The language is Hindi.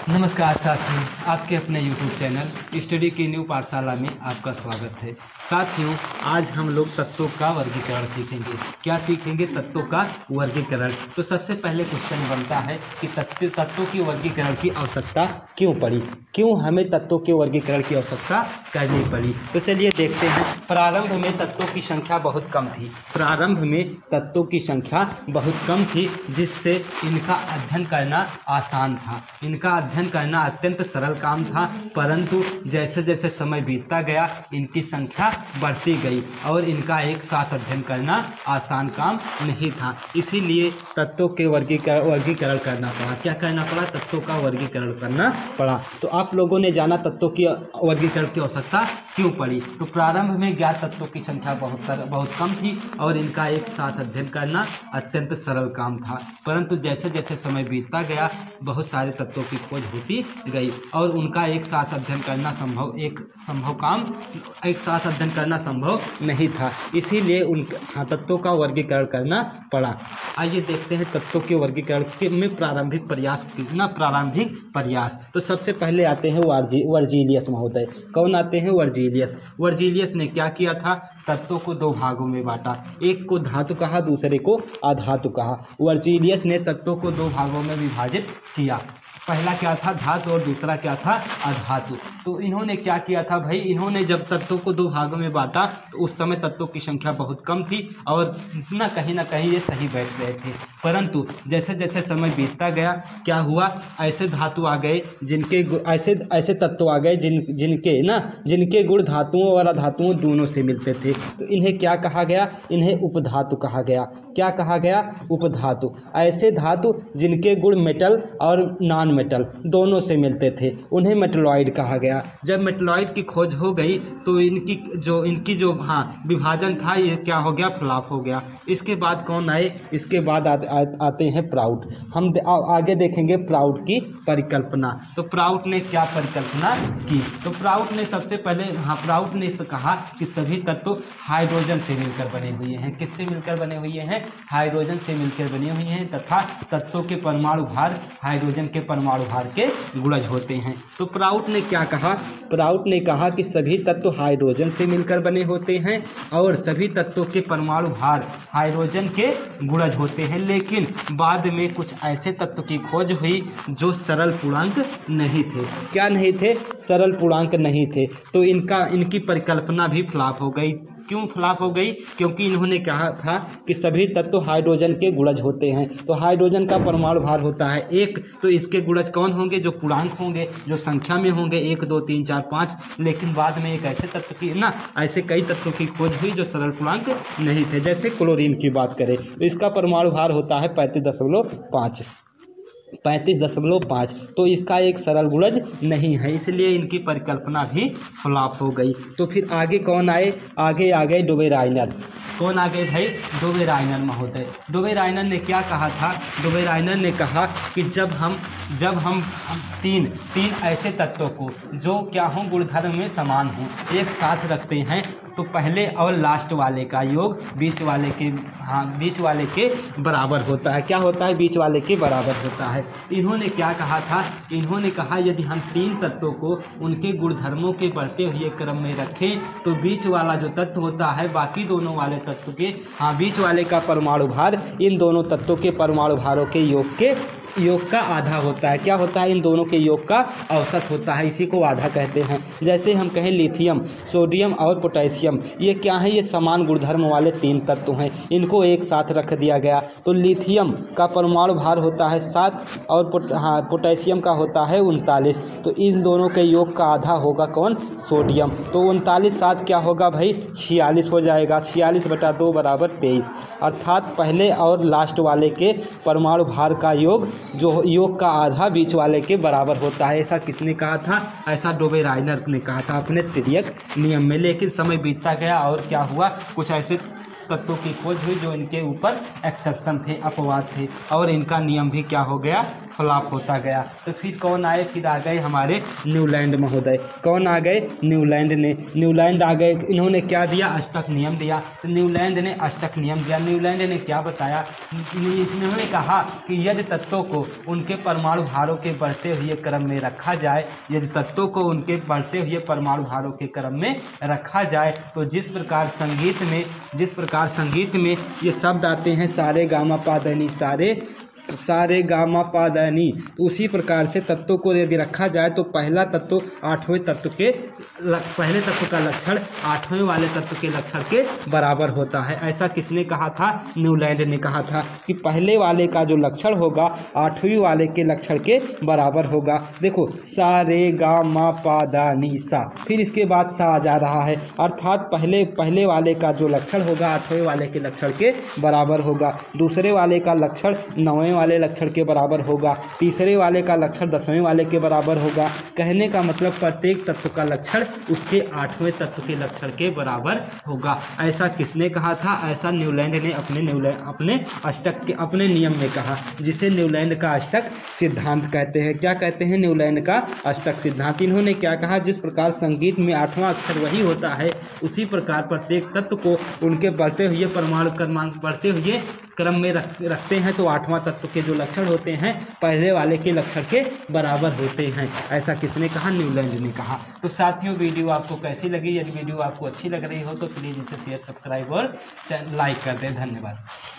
नमस्कार साथियों, आपके अपने YouTube चैनल स्टडी की न्यू पाठशाला में आपका स्वागत है। साथियों, आज हम लोग तत्वों का वर्गीकरण सीखेंगे। क्या सीखेंगे? तत्वों का वर्गीकरण। तो सबसे पहले क्वेश्चन बनता है कि तत्वों की वर्गीकरण की आवश्यकता क्यों पड़ी, क्यों हमें तत्वों के वर्गीकरण की आवश्यकता करनी पड़ी। तो चलिए देखते हैं। प्रारंभ में तत्वों की संख्या बहुत कम थी। प्रारंभ में तत्वों की संख्या बहुत कम थी, जिससे इनका अध्ययन करना आसान था। इनका अध्ययन करना अत्यंत सरल काम था। परंतु जैसे जैसे समय बीतता गया, इनकी संख्या बढ़ती गई और इनका एक साथ अध्ययन करना आसान काम नहीं था। इसीलिए तत्वों के वर्गीकरण करना पड़ा। क्या करना पड़ा? तत्वों का वर्गीकरण करना पड़ा। तो आप लोगों ने जाना तत्वों की वर्गीकरण की आवश्यकता क्यों पड़ी। तो प्रारंभ में ज्ञात तत्वों की संख्या बहुत कम थी और इनका एक साथ अध्ययन करना अत्यंत सरल काम था। परंतु जैसे जैसे समय बीतता गया, बहुत सारे तत्वों की खोज होती गई और उनका एक साथ अध्ययन करना संभव नहीं था। इसीलिए उन तत्वों का वर्गीकरण करना पड़ा। आइए देखते हैं तत्वों के वर्गीकरण में प्रारंभिक प्रयास। तो सबसे पहले आते हैं वर्जीलियस महोदय। कौन आते हैं? वर्जीलियस ने क्या किया था? तत्वों को दो भागों में बांटा। एक को धातु कहा, दूसरे को अधातु कहा। वर्जीलियस ने तत्वों को दो भागों में विभाजित किया। पहला क्या था? धातु और दूसरा क्या था? अधातु। तो इन्होंने क्या किया था भाई? इन्होंने जब तत्वों को दो भागों में बांटा तो उस समय तत्वों की संख्या बहुत कम थी और ना कहीं ये सही बैठ गए थे। परंतु जैसे जैसे समय बीतता गया, क्या हुआ? ऐसे धातु आ गए जिनके ऐसे तत्व आ गए जिनके गुण धातुओं और अधातुओं दोनों से मिलते थे। तो इन्हें क्या कहा गया? इन्हें उपधातु कहा गया। क्या कहा गया? उपधातु। ऐसे धातु जिनके गुण मेटल और नॉन मेटल दोनों से मिलते थे, उन्हें मेटलॉइड कहा गया। जब मेटलॉइड की खोज हो गई तो इनकी जो विभाजन था, ये क्या हो गया? फ्लॉप हो गया। इसके बाद कौन आए? इसके बाद आते हैं प्राउड। हम आगे देखेंगे प्राउड की परिकल्पना। तो प्राउड ने क्या परिकल्पना की? तो प्राउड ने सबसे पहले प्राउड ने कहा कि सभी तत्व हाइड्रोजन से मिलकर बने हुए हैं। किससे मिलकर बने हुए हैं? हाइड्रोजन से मिलकर बने हुए हैं तथा तत्वों के परमाणु भार हाइड्रोजन के परमाणु भार के गुणज होते हैं। तो प्राउड ने क्या कहा? प्राउड ने कहा कि सभी तत्व हाइड्रोजन से मिलकर बने होते हैं और सभी तत्वों के परमाणु भार हाइड्रोजन के गुणज होते हैं। लेकिन बाद में कुछ ऐसे तत्व की खोज हुई जो सरल पूर्णांक नहीं थे। क्या नहीं थे? सरल पूर्णांक नहीं थे। तो इनकी परिकल्पना भी फ्लॉप हो गई। क्यों फ्लॉप हो गई? क्योंकि इन्होंने कहा था कि सभी तत्व हाइड्रोजन के गुणज होते हैं। तो हाइड्रोजन का परमाणु भार होता है 1, तो इसके गुणज कौन होंगे? जो पूर्णांक होंगे, जो संख्या में होंगे 1, 2, 3, 4, 5। लेकिन बाद में एक ऐसे तत्व की ऐसे कई तत्वों की खोज हुई जो सरल पूर्णांक नहीं थे। जैसे क्लोरीन की बात करें तो इसका परमाणु भार होता है 35.5। तो इसका एक सरल गुणज नहीं है, इसलिए इनकी परिकल्पना भी फ्लॉप हो गई। तो फिर आगे कौन आए? आगे आ गए डोबेराइनर। कौन आ गए भाई? डोबेराइनर महोदय। डोबेराइनर ने क्या कहा था? डोबेराइनर ने कहा कि जब हम तीन ऐसे तत्वों को जो क्या हों, गुणधर्म में समान हों, एक साथ रखते हैं तो पहले और लास्ट वाले का योग बीच वाले के बराबर होता है। क्या होता है? बीच वाले के बराबर होता है। इन्होंने क्या कहा था? इन्होंने कहा यदि हम तीन तत्वों को उनके गुणधर्मों के बढ़ते हुए क्रम में रखें तो बीच वाला जो तत्व होता है बाकी दोनों वाले तत्व के बीच वाले का परमाणु भार इन दोनों तत्वों के परमाणु भारों के योग का आधा होता है। क्या होता है? इन दोनों के योग का औसत होता है। इसी को आधा कहते हैं। जैसे हम कहें लिथियम, सोडियम और पोटेशियम, ये क्या है? ये समान गुणधर्म वाले तीन तत्व हैं। इनको एक साथ रख दिया गया तो लिथियम का परमाणु भार होता है 7 और पोटेशियम का होता है 39। तो इन दोनों के योग का आधा होगा कौन? सोडियम। तो 39 7 क्या होगा भाई? 46 हो जाएगा। 46/2 = 23। अर्थात पहले और लास्ट वाले के परमाणु भार का योग का आधा बीच वाले के बराबर होता है। ऐसा किसने कहा था? ऐसा डोबेराइनर ने कहा था अपने तिर्यक नियम में। लेकिन समय बीतता गया और क्या हुआ? कुछ ऐसे तत्वों की खोज हुई जो इनके ऊपर एक्सेप्शन थे, अपवाद थे, और इनका नियम भी क्या हो गया, फ्लॉप होता गया। तो फिर कौन आए, फिर आ गए हमारे न्यूलैंड महोदय। कौन आ गए, न्यूलैंड ने, न्यूलैंड आ गए। इन्होंने क्या दिया, अष्टक नियम दिया। तो न्यूलैंड ने अष्टक नियम दिया। न्यूलैंड ने क्या बताया, इन्होंने कहा कि यदि तत्वों को उनके परमाणु भारों के बढ़ते हुए क्रम में रखा जाए, यदि तत्वों को उनके बढ़ते हुए परमाणु भारों के क्रम में रखा जाए, तो जिस प्रकार संगीत में ये शब्द आते हैं सारे गामा पा धा नी, सारे गामा पा धा नी, उसी प्रकार से तत्वों को यदि रखा जाए तो पहले तत्व का लक्षण आठवें वाले तत्व के लक्षण के बराबर होता है। ऐसा किसने कहा था, न्यूलैंड ने कहा था कि पहले वाले का जो लक्षण होगा आठवीं वाले के लक्षण के बराबर होगा। देखो सारे गामा पा धा नी सा, फिर इसके बाद सा आ जा रहा है, अर्थात पहले वाले का जो लक्षण होगा आठवें वाले के लक्षण के बराबर होगा, दूसरे वाले का लक्षण नौवें वाले लक्षण के बराबर होगा, तीसरे वाले का लक्षण 10वें वाले के बराबर होगा। कहने का मतलब प्रत्येक तत्व का लक्षण उसके 8वें तत्व के लक्षण के बराबर होगा। ऐसा किसने कहा था, ऐसा न्यूलैंड ने अपने नियम में कहा, जिसे न्यूलैंड का अष्टक सिद्धांत कहते हैं। क्या कहते हैं, न्यूलैंड का अष्टक सिद्धांत। इन्होंने क्या कहा, जिस प्रकार संगीत में 8वां अक्षर वही होता है, उसी प्रकार प्रत्येक तत्व को उनके बढ़ते हुए परमाणु क्रमांक बढ़ते हुए क्रम में रखते हैं तो 8वां तत्व के जो लक्षण होते हैं पहले वाले के लक्षण के बराबर होते हैं। ऐसा किसने कहा, न्यूलैंड ने कहा। तो साथियों वीडियो आपको कैसी लगी, यदि वीडियो आपको अच्छी लग रही हो तो प्लीज़ इसे शेयर, सब्सक्राइब और लाइक कर दें। धन्यवाद।